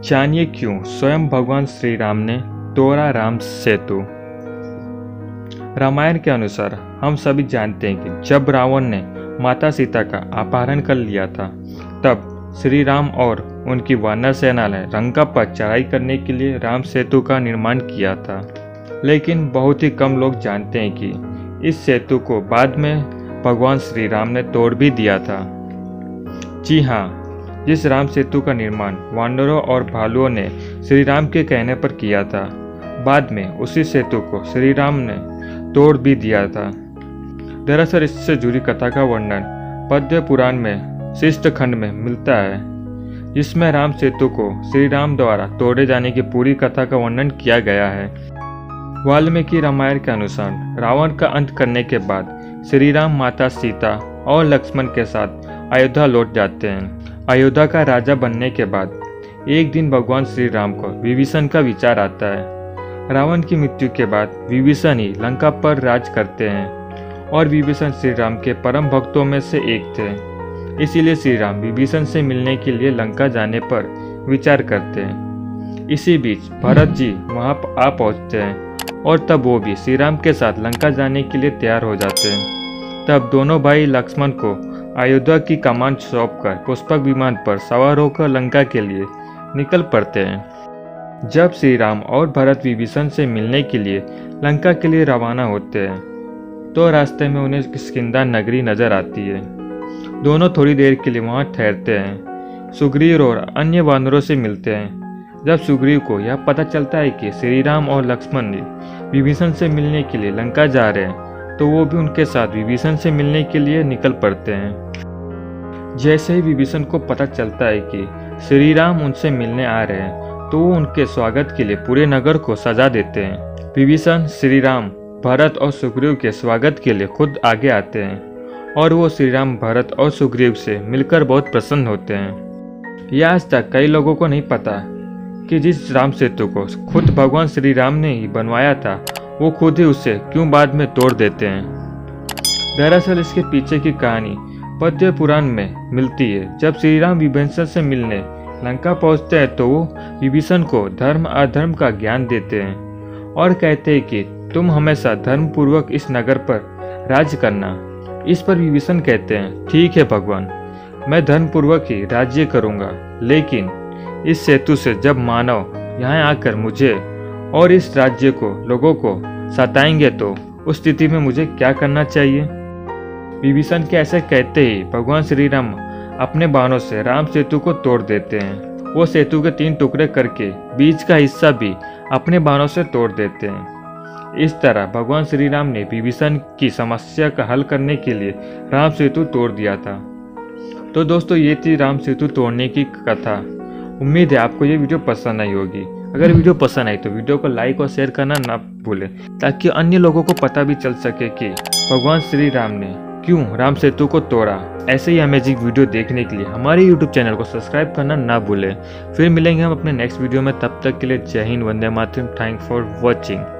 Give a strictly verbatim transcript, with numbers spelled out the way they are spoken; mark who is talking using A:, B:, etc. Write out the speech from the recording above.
A: जानिए क्यों स्वयं भगवान श्री राम ने तोड़ा राम सेतु। रामायण के अनुसार हम सभी जानते हैं कि जब रावण ने माता सीता का अपहरण कर लिया था, तब श्री राम और उनकी वानर सेना ने लंका पर चढ़ाई करने के लिए राम सेतु का निर्माण किया था। लेकिन बहुत ही कम लोग जानते हैं कि इस सेतु को बाद में भगवान श्री राम ने तोड़ भी दिया था। जी हाँ, जिस राम सेतु का निर्माण वानरों और भालुओं ने श्री राम के कहने पर किया था, बाद में उसी सेतु को श्री राम ने तोड़ भी दिया था। दरअसल इससे जुड़ी कथा का वर्णन पद्म पुराण में शिष्ट खंड में मिलता है, जिसमें राम सेतु को श्री राम द्वारा तोड़े जाने की पूरी कथा का वर्णन किया गया है। वाल्मीकि रामायण के अनुसार रावण का अंत करने के बाद श्री राम माता सीता और लक्ष्मण के साथ अयोध्या लौट जाते हैं। अयोध्या का राजा बनने के बाद एक दिन भगवान श्री राम को विभीषण का विचार आता है। रावण की मृत्यु के बाद विभीषण ही लंका पर राज करते हैं और विभीषण श्री राम के परम भक्तों में से एक थे। इसीलिए श्री राम विभीषण से मिलने के लिए लंका जाने पर विचार करते हैं। इसी बीच भरत जी वहां आ पहुंचते हैं और तब वो भी श्री राम के साथ लंका जाने के लिए तैयार हो जाते हैं। तब दोनों भाई लक्ष्मण को अयोध्या की कमान सौंपकर पुष्पक विमान पर सवार होकर लंका के लिए निकल पड़ते हैं। जब श्री राम और भरत विभीषण से मिलने के लिए लंका के लिए रवाना होते हैं, तो रास्ते में उन्हें किष्किंधा नगरी नजर आती है। दोनों थोड़ी देर के लिए वहां ठहरते हैं। सुग्रीव और अन्य वानरों से मिलते हैं। जब सुग्रीव को यह पता चलता है कि श्री राम और लक्ष्मण विभीषण से मिलने के लिए लंका जा रहे हैं, तो वो भी उनके साथ विभीषण से मिलने के लिए निकल पड़ते हैं। जैसे ही विभीषण को पता चलता है कि श्री राम उनसे मिलने आ रहे हैं, तो वो उनके स्वागत के लिए पूरे नगर को सजा देते हैं। विभीषण श्री राम, भरत और सुग्रीव के स्वागत के लिए खुद आगे आते हैं और वो श्री राम, भरत और सुग्रीव से मिलकर बहुत प्रसन्न होते हैं। यह आज तक कई लोगों को नहीं पता कि जिस राम सेतु को खुद भगवान श्री राम ने ही बनवाया था, वो खुद ही उसे क्यों बाद में तोड़ देते हैं। दरअसल इसके पीछे की कहानी पद्म पुराण में मिलती है। जब श्री राम विभीषण से मिलने लंका पहुंचते हैं, तो वो विभीषण को धर्म अधर्म का ज्ञान देते हैं और कहते हैं कि तुम हमेशा धर्म पूर्वक इस नगर पर राज करना। इस पर विभीषण कहते हैं, ठीक है भगवान, मैं धर्म पूर्वक ही राज्य करूंगा, लेकिन इस सेतु से जब मानव यहाँ आकर मुझे और इस राज्य को लोगों को सताएंगे, तो उस स्थिति में मुझे क्या करना चाहिए। विभीषण के ऐसे कहते ही भगवान श्री राम अपने बाणों से राम सेतु को तोड़ देते हैं। वो सेतु के तीन टुकड़े करके बीच का हिस्सा भी अपने बाणों से तोड़ देते हैं। इस तरह भगवान श्री राम ने विभीषण की समस्या का हल करने के लिए राम सेतु तोड़ दिया था। तो दोस्तों, ये थी राम सेतु तोड़ने की कथा। उम्मीद है आपको ये वीडियो पसंद आई होगी। अगर वीडियो पसंद आई तो वीडियो को लाइक और शेयर करना ना भूलें, ताकि अन्य लोगों को पता भी चल सके कि भगवान श्री राम ने क्यों राम सेतु को तोड़ा। ऐसे ही अमेजिंग वीडियो देखने के लिए हमारे यूट्यूब चैनल को सब्सक्राइब करना ना भूलें। फिर मिलेंगे हम अपने नेक्स्ट वीडियो में। तब तक के लिए जय हिंद, वंदे मातरम। Thank for watching.